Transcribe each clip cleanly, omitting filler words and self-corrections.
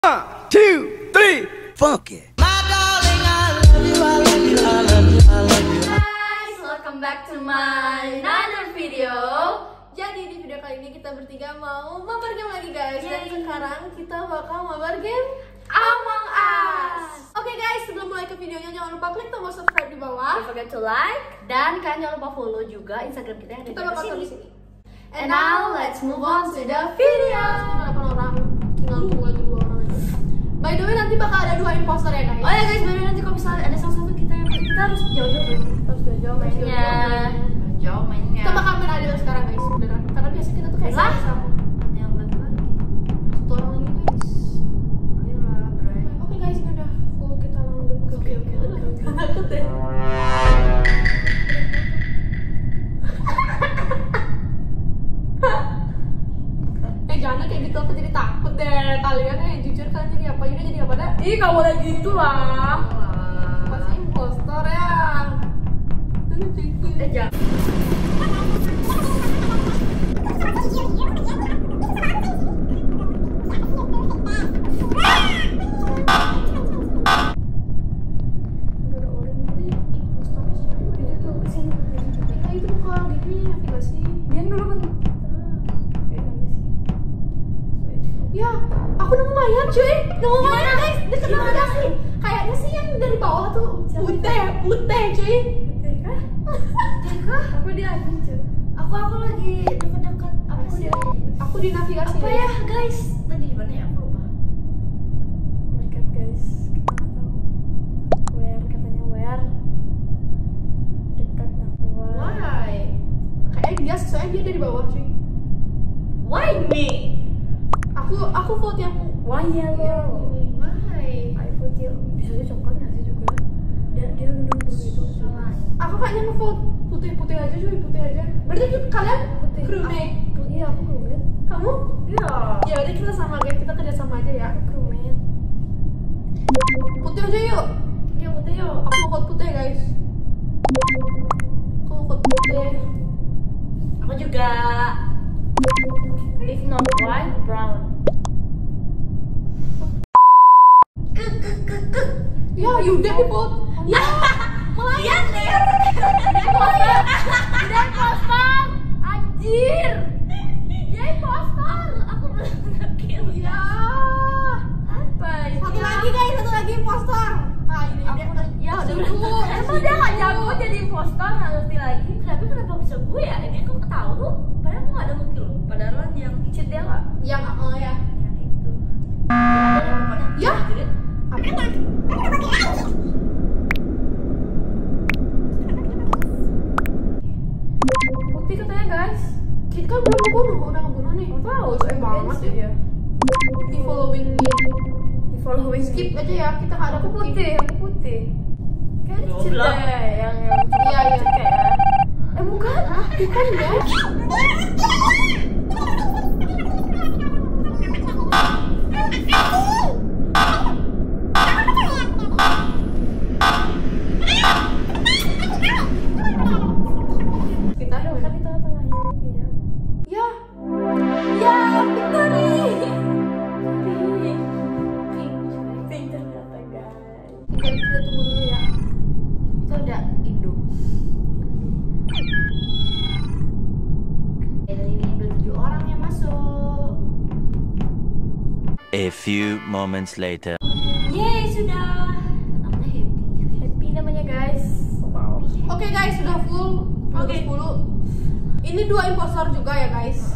1, 2, 3, fuck it. Guys, welcome back to my another video. Jadi di video kali ini kita bertiga mau mabar game lagi guys. Dan sekarang kita bakal mabar game Among Us. Oke guys, sebelum mulai ke videonya jangan lupa klik tombol subscribe di bawah. Don't forget to like dan kalian jangan lupa follow juga Instagram kita yang ada Kita bakal di di sini. And now let's move on to the video. 8 orang, tinggal tunggu lagi 2 orang aja. By the way nanti bakal ada 2 imposter ya guys. Oh ya guys, baru nanti kalau misalnya ada salah satu kita harus jauh-jauh dulu. Harus jauh-jauh mainnya. Jauh mainnya. Kita bakal main adil sekarang guys, beneran. Karena biasanya kita tuh kayak lah sama. yang lagi. Satu orang lagi guys. Ayolah, Bray. Oke guys, ini udah full kita lanjut ke Oke. Takut deh. Jangan kayak gitu, aku jadi takut deh. Kalian jujur kalian jadi apa? Yaudah jadi apa dah? Ih, kamu lagi gitu lah. Pasti impostor ya. Jangan. Ya, aku nemu mayat cuy. Nemu mayat guys, deket navigasi. Kayaknya sih yang dari bawah tuh putih cuy. Kah? Apa dia lagi cuy? Aku lagi dekat-dekat apa sih? Aku di navigasi. Apa ya guys? Tadi di mana ya? Aku lupa. Market guys, kita nggak tahu. Where katanya where? Dekat navigasi. Why? Kayaknya dia soalnya dia dari bawah cuy. Why me? Aku vote yang Why yellow? Why? I vote yang Bisa aja coklat nggak sih juga? Dia nunduk gitu salah. aku kayaknya ngevote putih aja cuy, putih aja. Berarti kalian crewmate. Iya, aku crewmate. Kamu? Iya. Ya udah kita sama guys, kita kerja sama aja ya. Crewmate. Putih aja yuk. Iya putih yuk. Aku mau vote putih guys. Aku mau vote putih. Aku juga. If not white, brown. Ya Yuda di vote. Ya. Lihat nih. Dia impostor. Anjir. Dia impostor. Aku belum kill. Ya. Apa itu? Satu lagi guys, satu lagi impostor. Ah ini dia. Ya udah. Emang dia nggak jago jadi impostor, nggak ngerti lagi. Kenapa bisa gue ya? Ini aku tahu. Padahal aku nggak ada kill. Padahal yang cheat dia nggak. Yang ya. Yang itu. Ya. Putih katanya guys. Kita kan belum ngebunuh, udah ngebunuh nih. Tahu, banget ya. Di following me. Di following Skip aja ya, kita nggak ada aku putih. Kan cheat Goblok. deh yang Iya. kayak. Bukan guys. Kita Kan di tengah-tengahnya ini ya. ya. Ya, victory. Pink ternyata guys. Guys, kita tunggu dulu ya. Itu udah Indo. Dari ini udah 7 orang yang masuk. A few moments later. Yeay, sudah. Namanya happy. Happy namanya guys. Wow. Oke guys, sudah full. Oke. 10. Ini 2 impostor juga ya guys.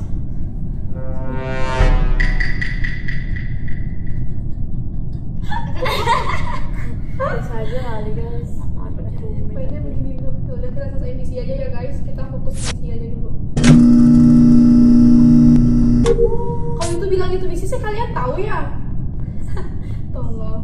Biasa aja kali guys. Mainnya begini dulu. Udah kita selesai misi aja ya guys. Kita fokus misi aja dulu. Kalau itu bilang itu misi sih kalian tahu ya. Tolong.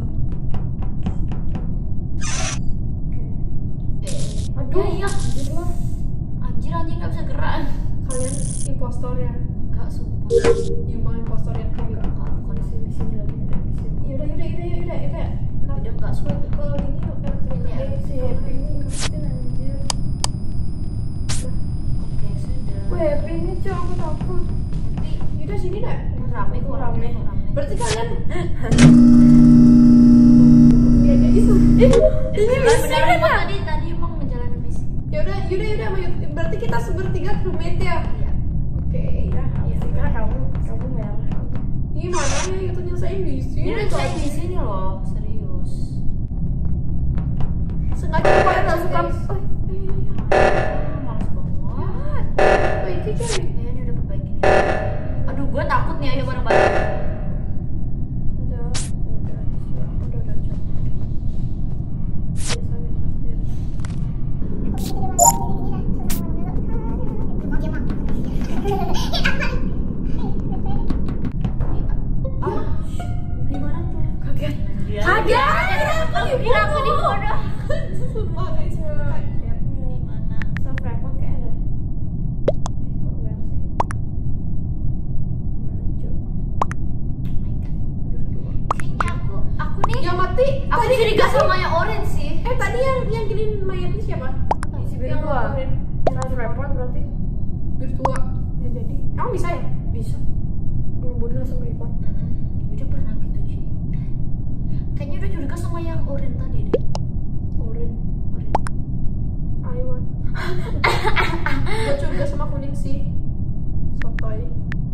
Aduh, iya. Anjir nggak bisa gerak. Kalian impostor ya. Enggak sumpah. Yang mau impostor yang kami. Bukan di sini lagi. Yaudah. Udah enggak sumpah. Kalau ini yuk Si Happy ini ngikutin anjir. Oke, sudah. Happy ini cowok aku takut. Happy Yaudah sini dah. rame kok rame. Berarti kalian ya guys, ini misi kan ya? Tadi emang ngejalanin misi. Yaudah, berarti kita sebertiga crewmate ya? Iya. Oke, ya. Karena kamu merah. Gimana ya kita nyelesain misi? Ini saya di sini loh, serius. Sengaja kalian langsung Males banget. Baik coy. Ini udah perbaiki nih. Aduh, gue takut nih ayo bareng-bareng. Udah coy. Gimana tuh? Kaget. Aku kira aku di bodoh. Sumpah guys. Di mana? Self-report kayak ada. Kok gue sih? Gimana coy? Kayaknya aku nih. Yang mati. Aku tadi curiga sama yang orange sih. Tadi yang giniin mayatnya siapa? Si Yang Virtua. orange. Self-report berarti. Virtua. Ya jadi. Emang bisa ya? Bisa. Yang bodoh langsung report. Udah pernah gitu sih. Kayaknya udah curiga sama yang orange tadi deh. Orange. Ayo. Gue curiga sama kuning sih. Sotoy.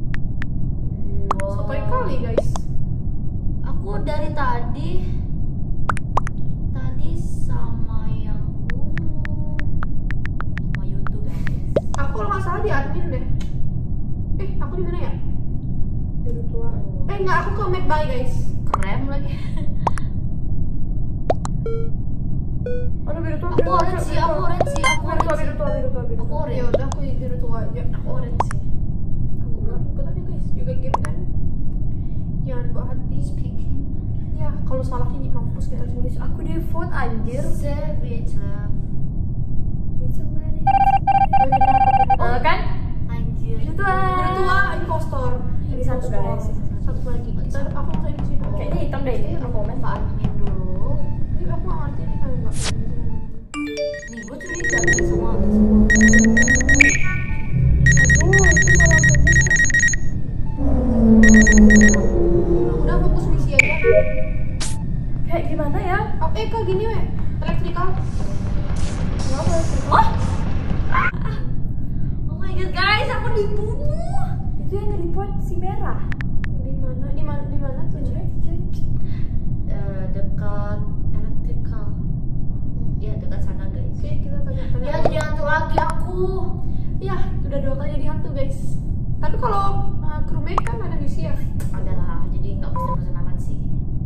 Sotoy kali guys. Aku dari tadi sama yang ungu sama YouTube guys. Aku kalau nggak salah di admin deh. Aku di mana ya? Virtua. Enggak, aku ke Medbay guys. Keren lagi. Aduh Virtua. Aku orange sih. Aku orange. Aku ya udah aku di Virtua aja. Aku orange sih. Aku nggak ikut aja guys. Juga game kan. Jangan bawa hati. Speaking. Ya kalau salahnya mampus kita tulis. Aku di vote anjir. Savage love. Kan? Anjir. Virtua impostor. Ini satu guys. Satu lagi. Aku mau di sini. Kayaknya hitam deh ini. Aku komen Pak admin dulu. Ini aku nggak ngerti nih kalau nggak. Nih gue curiga nih sama Udah fokus misi aja. kayak gimana ya? Kak gini weh. Elektrikal. Oh my god guys, aku dibunuh. Itu yang nge-report si merah. Di mana tuh? Dekat elektrikal. Ya dekat sana guys. Oke, kita tanya-tanya. Ya jadi hantu lagi aku. Ya, udah 2 kali jadi hantu guys. Tapi kalau crewmate kan ada misi ya. Adalah, jadi nggak bosan-bosan amat sih.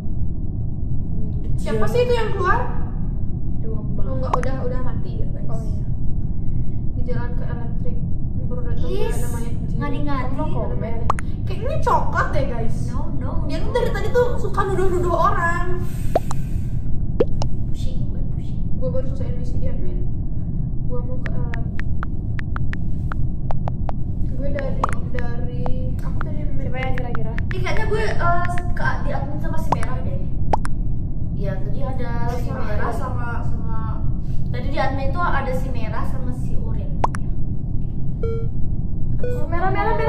Siapa sih itu yang keluar? Oh enggak, udah mati ya guys. Oh iya. Di jalan ke elektrik baru datang ada mayat kucing. Ngadi-ngadi. Kayaknya coklat deh guys. No. Dia tuh dari tadi tuh suka nuduh-nuduh orang. Pusing. Gue baru selesai misi di admin. Gue mau ke gue dari aku tadi Siapa yang kira-kira? Kayaknya gue di admin sama si merah deh. Iya tadi ada si merah sama tadi di admin itu ada si merah sama si oranye. merah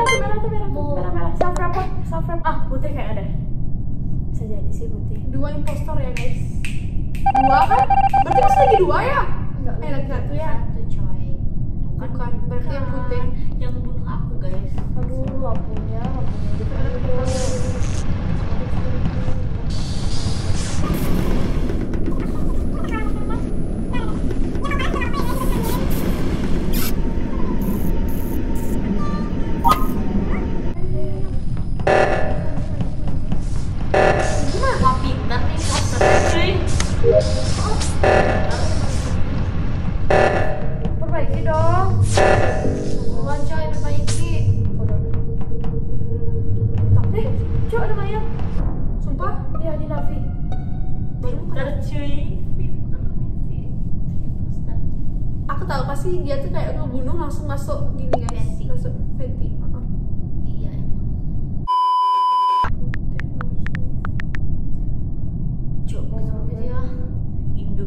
Self-report. Putih kayak ada. Bisa jadi sih putih. 2 impostor ya guys. 2 kan? Berarti masih lagi 2 ya? Enggak, lagi 1 ya? Satu coy. Bukan, berarti yang putih. Yang membunuh aku guys. Aduh, lampunya. Wah pintar nih posternya cuy. Perbaiki dong. Buruan coy perbaiki. Coy ada mayat. Sumpah? Iya di Navi. Pintar cuy. Pintar nih sih. Aku tahu pasti dia tuh kayak ngebunuh langsung masuk gini guys. Venti. Masuk venti. Iya emang. Cuk, gitu ya. Induk.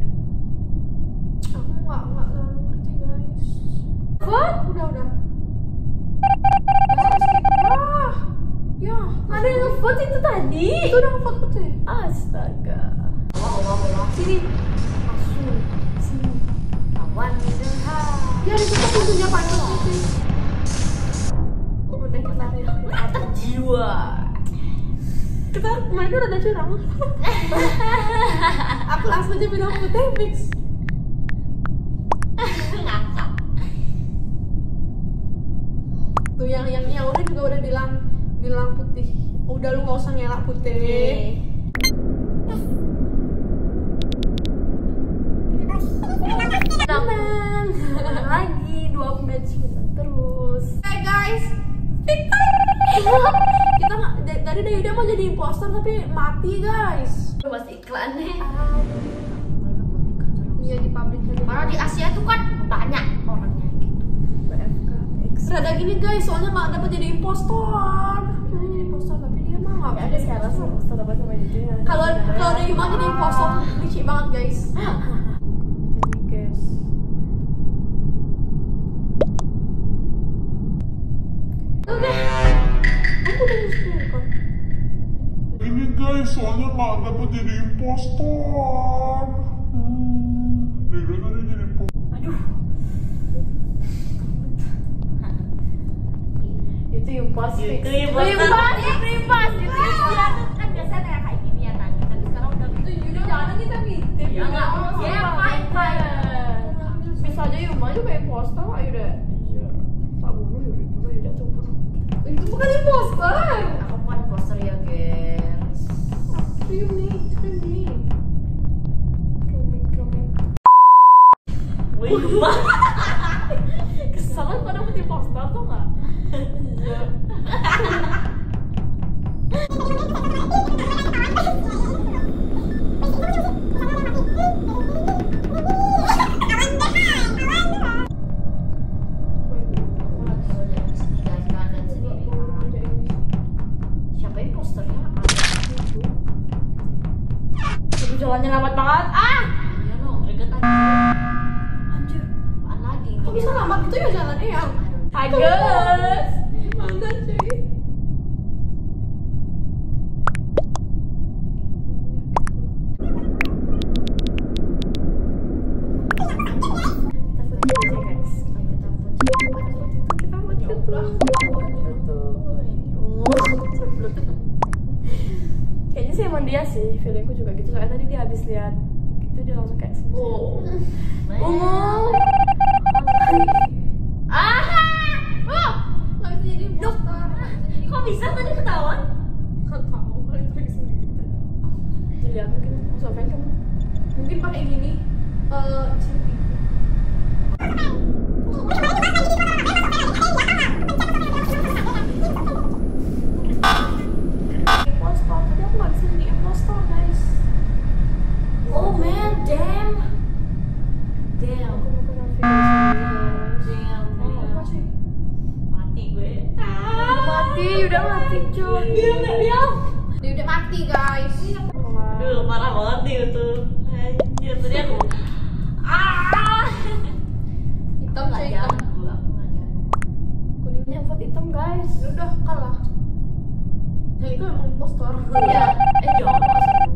Aku nggak terlalu ngerti guys. What? Udah. Ya, ada yang nge-vote itu tadi. Itu udah nge-vote putih. Astaga. Sini. Masuk. Sini. Kawan curhat. Ya ditutup pintunya panas putih. Udah kita Terjiwa. kita kemarin udah ada curang. Aku langsung aja bilang putih fix. Ngakak. Tuh yang udah juga udah bilang putih. Udah lu nggak usah ngelak putih. Tenang. Lagi 2 match terus. Hey guys, kita tadi udah mau jadi imposter tapi mati guys. Masih iklannya. Iya di public aja. Karena di Asia tuh kan banyak orangnya gitu. Rada gini guys, soalnya nggak dapat jadi impostor. Jadi impostor tapi dia mah nggak Ada sekarang sih impostor apa sama itu ya. Kalau ada Iman jadi impostor, licik banget guys. Jadi guys. Oke. Aku udah screenshot. Ini guys, soalnya nggak dapat jadi impostor. Dia tadi jadi impostor. Aduh. Itu impas fix. Itu impas. Kan biasanya kayak gini ya tadi. Tapi sekarang udah Itu juga jangan kita meeting. Ya enggak. Ya fine. Bisa aja Yuma juga impostor, ayo deh. Tak bunuh ya tuh bunuh. Itu bukan impostor. Aku bukan imposter ya guys. Scream nih. Wih, gua. Kesalahan pada dapet impostor tuh nggak? Iya. Siapa imposternya? Aduh, jalannya lambat banget. Iya no, greget aja. Anjir, apaan lagi? Kok bisa lambat gitu ya jalannya ya? Hai guys. Gimana cuy? Kayaknya sih emang dia sih, feelingku juga gitu. Soalnya tadi dia habis lihat itu dia langsung kayak sendiri. Ungu. Nggak bisa jadi impostor. Kok bisa tadi ketahuan? Nggak tahu kalau itu pergi sendiri tadi. Dilihat mungkin langsung pengen kamu. Mungkin pakai gini. CCTV. Impostor, tapi aku nggak bisa jadi impostor guys. Oh man, damn. Aku mau kenal video Apa sih? Mati gue. mati, udah mati cuy. Dia udah mati guys. Aduh, parah banget nih itu. Anjir, tadi aku. Hitam Nggak cuy, hitam. jago, aku nggak jago. Kuningnya vote hitam guys. Ya udah kalah. Ya itu emang impostor. Iya, jangan masuk.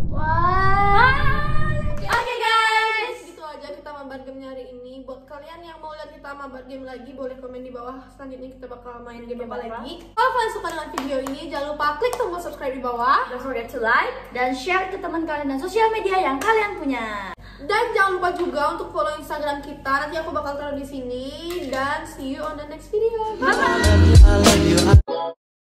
Oke guys, gitu aja kita mabar game hari ini. Buat kalian yang mau lihat kita mabar game lagi, boleh komen di bawah. Selanjutnya kita bakal main game apa lagi. Kalau kalian suka dengan video ini, jangan lupa klik tombol subscribe di bawah. Don't forget to like dan share ke teman kalian dan sosial media yang kalian punya. Dan jangan lupa juga untuk follow Instagram kita. Nanti aku bakal taruh di sini. Dan see you on the next video. Bye bye. I love you.